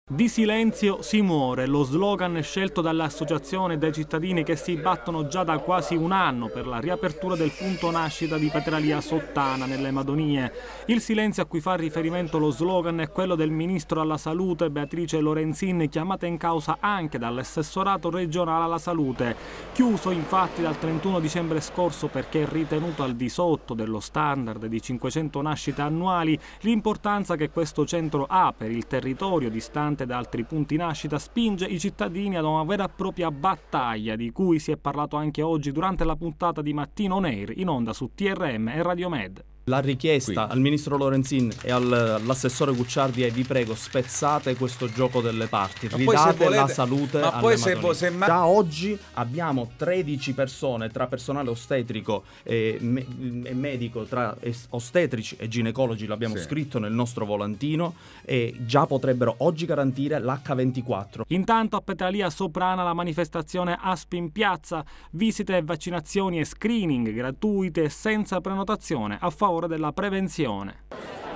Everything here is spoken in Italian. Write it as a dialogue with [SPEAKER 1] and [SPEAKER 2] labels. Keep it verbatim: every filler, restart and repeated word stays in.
[SPEAKER 1] Di silenzio si muore, lo slogan scelto dall'associazione dei cittadini che si battono già da quasi un anno per la riapertura del punto nascita di Petralia Sottana nelle Madonie. Il silenzio a cui fa riferimento lo slogan è quello del ministro alla salute Beatrice Lorenzin, chiamata in causa anche dall'assessorato regionale alla salute, chiuso infatti dal trentuno dicembre scorso perché è ritenuto al di sotto dello standard di cinquecento nascite annuali. L'importanza che questo centro ha per il territorio distante da altri punti nascita spinge i cittadini ad una vera e propria battaglia, di cui si è parlato anche oggi durante la puntata di Mattino On Air in onda su T R M e Radio Med.
[SPEAKER 2] La richiesta
[SPEAKER 3] Qui.
[SPEAKER 2] al ministro Lorenzin e al, all'assessore Gucciardi è: vi prego, spezzate questo gioco delle parti,
[SPEAKER 3] Ma
[SPEAKER 2] ridate
[SPEAKER 3] volete,
[SPEAKER 2] la salute
[SPEAKER 3] ma
[SPEAKER 2] alle
[SPEAKER 3] poi se,
[SPEAKER 2] Madonie.
[SPEAKER 3] se ma...
[SPEAKER 2] Già oggi abbiamo tredici persone tra personale ostetrico e, me, e medico, tra es, ostetrici e ginecologi, l'abbiamo
[SPEAKER 3] Sì.
[SPEAKER 2] scritto nel nostro volantino, e già potrebbero oggi garantire l'H ventiquattro.
[SPEAKER 1] Intanto a Petralia Soprana la manifestazione Aspi in piazza, visite, vaccinazioni e screening gratuite e senza prenotazione a favore della prevenzione.